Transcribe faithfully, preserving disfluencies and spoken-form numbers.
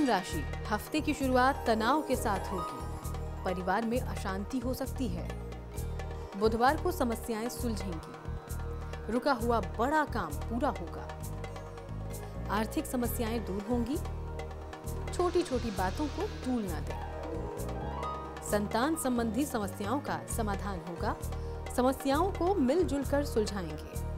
मिथुन राशि, हफ्ते की शुरुआत तनाव के साथ होगी। परिवार में अशांति हो सकती है। बुधवार को समस्याएं सुलझेंगी। रुका हुआ बड़ा काम पूरा होगा। आर्थिक समस्याएं दूर होंगी। छोटी छोटी बातों को भूल ना दें। संतान संबंधी समस्याओं का समाधान होगा। समस्याओं को मिलजुल कर सुलझाएंगे।